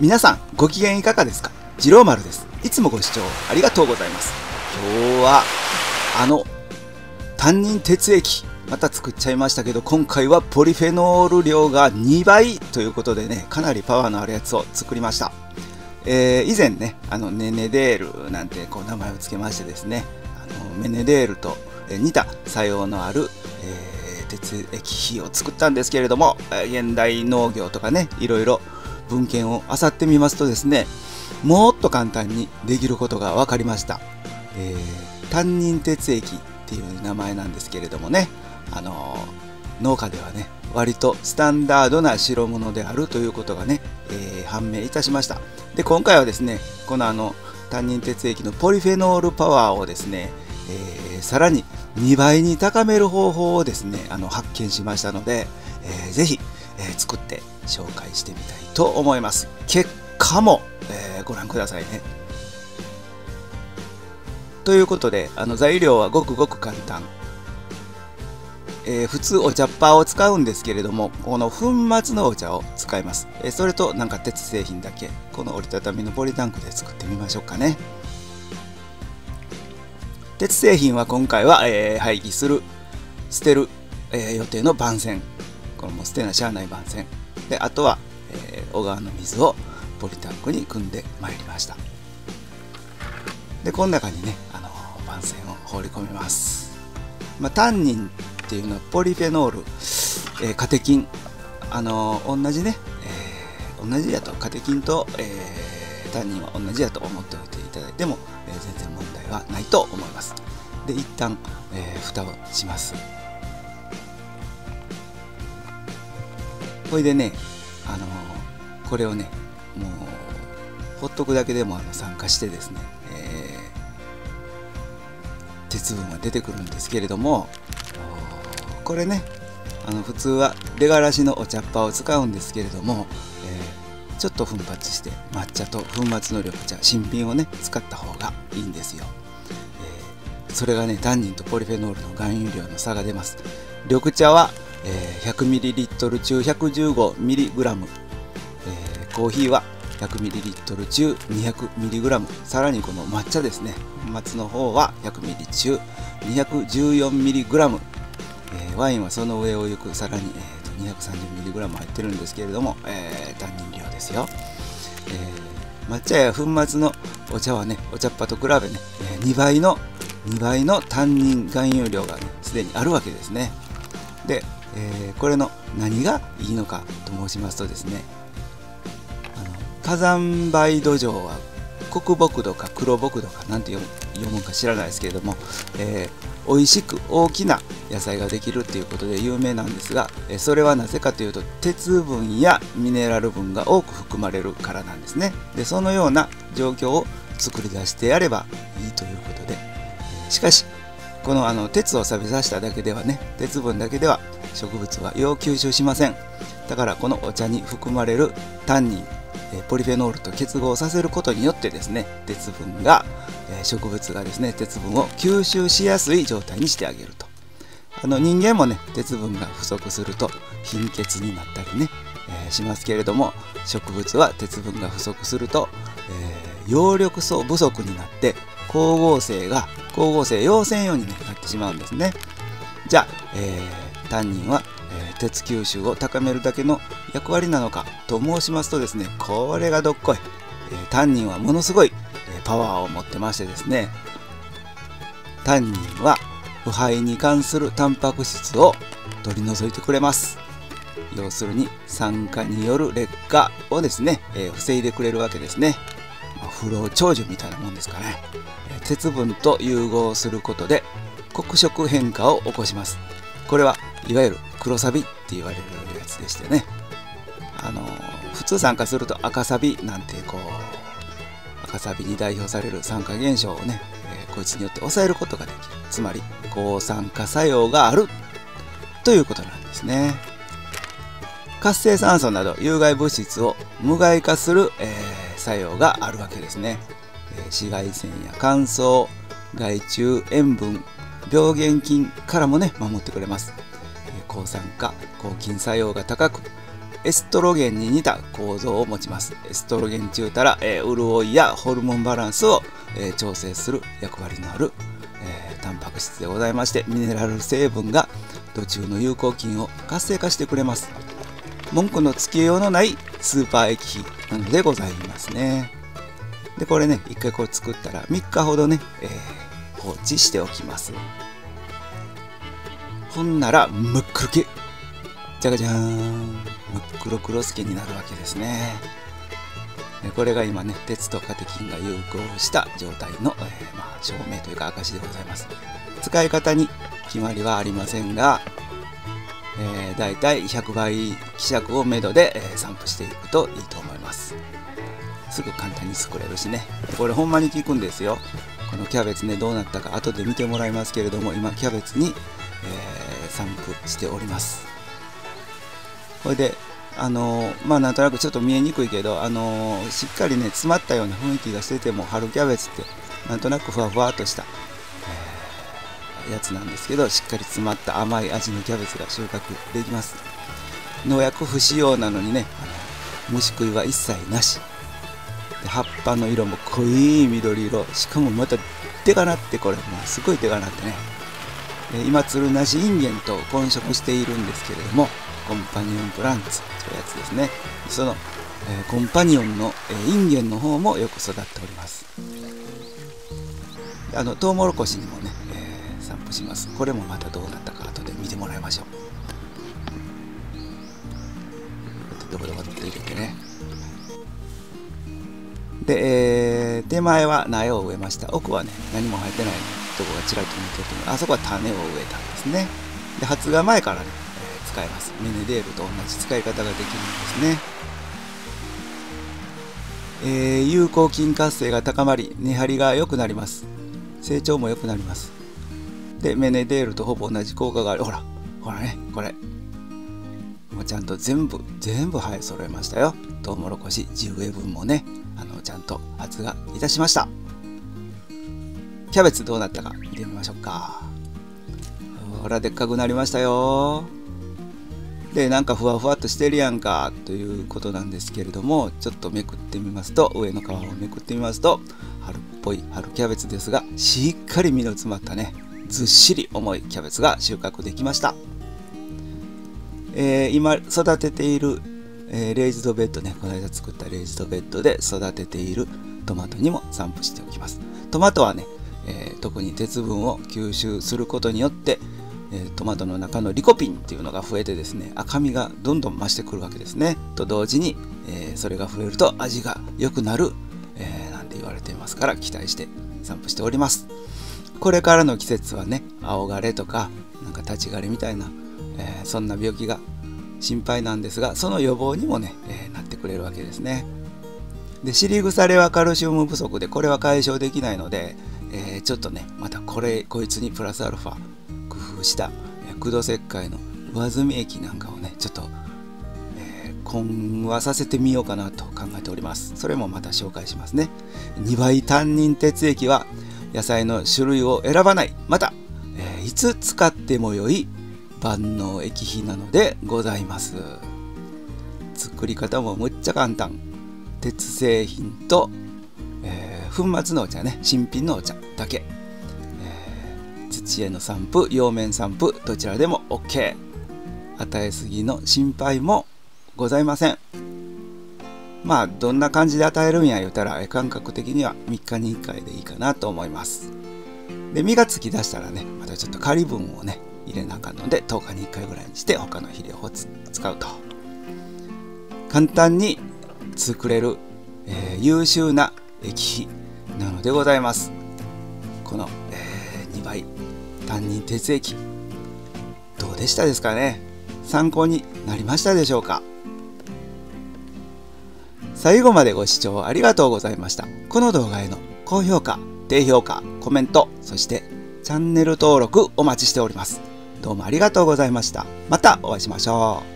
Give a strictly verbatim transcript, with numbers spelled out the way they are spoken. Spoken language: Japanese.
皆さんご機嫌いかがですか？次郎丸です。いつもご視聴ありがとうございます。今日はあの担任鉄液また作っちゃいましたけど、今回はポリフェノール量がにばいということでね、かなりパワーのあるやつを作りました。えー、以前ね、あのネネデールなんてこう名前を付けましてですね、あのメネデールと似た作用のある、えー、鉄液比を作ったんですけれども、現代農業とかね、いろいろ文献を漁ってみますとですね、もっと簡単にできることが分かりました。えー、担任鉄液っていう名前なんですけれどもね、あのー、農家ではね割とスタンダードな代物であるということがね、えー、判明いたしました。で今回はですね、このあの担任鉄液のポリフェノールパワーをですね、えー、さらににばいに高める方法をですねあの発見しましたので、えー、ぜひ、えー、作って紹介してみたいと思います。結果も、えー、ご覧くださいね。ということで、あの材料はごくごく簡単。えー、普通お茶っ葉を使うんですけれども、この粉末のお茶を使います。えー、それとなんか鉄製品だけ、この折りたたみのポリタンクで作ってみましょうかね。鉄製品は今回は、えー、廃棄する、捨てる、えー、予定の番線。これも捨てなしゃあない番線。で、あとは、えー、小川の水をポリタンクに汲んでまいりました。で、この中にね、あのー、番線を放り込みます。まあ、タンニンっていうのはポリフェノール、えー、カテキン、あのー、同じね、えー、同じやとカテキンと、えー、タンニンは同じやと思っておいていただいても、えー、全然問題はないと思います。で一旦、えー、蓋をします。これでね、あのー、これをねもうほっとくだけでもあの酸化してですね、えー、鉄分が出てくるんですけれども、これね、あの普通は出がらしのお茶っ葉を使うんですけれども、えー、ちょっと奮発して抹茶と粉末の緑茶、新品をね使った方がいいんですよ。えー、それがね、タンニンとポリフェノールの含有量の差が出ます。緑茶は、えー、ひゃくミリリットル 中 ひゃくじゅうごミリグラム、えー、コーヒーは ひゃくミリリットル 中 にひゃくミリグラム、 さらにこの抹茶ですね、粉末の方は ひゃくミリ 中 にひゃくじゅうよんミリグラム、えー、ワインはその上を行くさらに、えー、と にひゃくさんじゅうミリグラム 入ってるんですけれども、えー、タンニン量ですよ。えー、抹茶や粉末のお茶はね、お茶っ葉と比べね、えー、にばいのにばいのタンニン含有量がねすでにあるわけですね。で、えー、これの何がいいのかと申しますとですね、あの火山灰土壌は黒木土か黒木土かなんて読む、読むか知らないですけれども、えー、美味しく大きな野菜ができるっていうことで有名なんですが、それはなぜかというと鉄分やミネラル分が多く含まれるからなんですね。でそのような状況を作り出してやればいいということで、しかしこのあの鉄を錆びさせただけではね、鉄分だけでは植物はよう吸収しません。だからこのお茶に含まれるタンニン、ポリフェノールと結合させることによってですね、鉄分が植物がですね鉄分を吸収しやすい状態にしてあげると。あの人間もね鉄分が不足すると貧血になったりね、えー、しますけれども、植物は鉄分が不足すると、えー、葉緑素不足になって光合成が光合成陽線様に、ね、なってしまうんですね。じゃあ、えー、タンニンは、えー、鉄吸収を高めるだけの役割なのかと申しますとですね、これがどっこい、えー、タンニンはものすごい、えー、パワーを持ってましてですね、タンニンは腐敗に関するタンパク質を取り除いてくれます。要するに酸化による劣化をですね、えー、防いでくれるわけですね。まあ、不老長寿みたいなもんですかね。えー、鉄分と融合することで黒色変化を起こします。これはいわゆる黒サビって言われるやつでしてね、あのー、普通酸化すると赤サビなんてこう赤サビに代表される酸化現象をね、えー、こいつによって抑えることができる。つまり抗酸化作用があるということなんですね。活性酸素など有害物質を無害化する、えー、作用があるわけですね。えー、紫外線や乾燥、害虫、塩分、病原菌からもね守ってくれます。えー、抗酸化抗菌作用が高く、 エストロゲンに似た構造を持ちます。エストロゲン中たら、えー、潤いやホルモンバランスを、えー、調整する役割のある、えー、タンパク質でございまして、ミネラル成分が土中の有効菌を活性化してくれます。文句のつけようのないスーパー液肥なのでございますね。でこれね、一回こう作ったらみっかほどね、えー、放置しておきます。ほんならむっくるけ、じゃがじゃーん、むっくろくろすけになるわけですね。これが今ね、鉄とカテキンが融合した状態の、えー、まあ、証明というか証でございます。使い方に決まりはありませんが、えー、だいたいひゃくばい希釈をめどで、えー、散布していくといいと思います。すぐ簡単に作れるしね。これほんまに効くんですよ。このキャベツね、どうなったか後で見てもらいますけれども、今キャベツに、えー、散布しております。これであのー、まあなんとなくちょっと見えにくいけど、あのー、しっかりね詰まったような雰囲気がしてても、春キャベツってなんとなくふわふわっとした、えー、やつなんですけど、しっかり詰まった甘い味のキャベツが収穫できます。農薬不使用なのにね、あの虫食いは一切なしで、葉っぱの色も濃い緑色、しかもまたでかなって、これもうすごいでかなってね、今つるなしインゲンと混植しているんですけれども、コンパニオンプランツというやつですね。その、えー、コンパニオンの、えー、インゲンの方もよく育っております。あのトウモロコシにもね、えー、散布します。これもまたどうなったか後で見てもらいましょう。ドボドボっと入れてね。で、えー、手前は苗を植えました。奥はね、何も生えてないところがちらっと見てて、あそこは種を植えたんですね。で、発芽前からね、使えます。メネデールと同じ使い方ができるんですね。えー、有効菌活性が高まり、根張りが良くなります。成長も良くなります。で、メネデールとほぼ同じ効果がある。ほら、ほらね、これ。もうちゃんと全部、全部生え揃えましたよ。トウモロコシじゅうえいぶんもね、あのちゃんと発芽いたしました。キャベツどうなったか見てみましょうか。ほら、でっかくなりましたよ。で、なんかふわふわっとしてるやんかということなんですけれども、ちょっとめくってみますと、上の皮をめくってみますと、春っぽい春キャベツですが、しっかり実の詰まったね、ずっしり重いキャベツが収穫できました。えー、今育てている、えー、レイズドベッドね、この間作ったレイズドベッドで育てているトマトにも散布しておきます。トマトはね、えー、特に鉄分を吸収することによって、トマトの中のリコピンっていうのが増えてですね、赤みがどんどん増してくるわけですね。と同時に、えー、それが増えると味が良くなる、えー、なんて言われていますから、期待して散布しております。これからの季節はね、青枯れとかなんか立ち枯れみたいな、えー、そんな病気が心配なんですが、その予防にもね、えー、なってくれるわけですね。で、尻腐れはカルシウム不足で、これは解消できないので、えー、ちょっとね、またこれこいつにプラスアルファした苦土石灰の上澄み液なんかをね、ちょっと、えー、混和させてみようかなと考えております。それもまた紹介しますね。にばい担任鉄液は野菜の種類を選ばない、また、えー、いつ使っても良い万能液肥なのでございます。作り方もむっちゃ簡単。鉄製品と、えー、粉末のお茶ね、新品のお茶だけ。土への散布、葉面散布、どちらでも オーケー。 与えすぎの心配もございません。まあどんな感じで与えるんや言うたら、感覚的にはみっかにいっかいでいいかなと思います。で、実がつきだしたらね、またちょっと仮分をね入れなあかんので、とおかにいっかいぐらいにして他の肥料を使うと簡単に作れる、えー、優秀な液肥なのでございます。この、えー、にばい担任鉄液、どうでしたですかね。参考になりましたでしょうか。最後までご視聴ありがとうございました。この動画への高評価、低評価、コメント、そしてチャンネル登録お待ちしております。どうもありがとうございました。またお会いしましょう。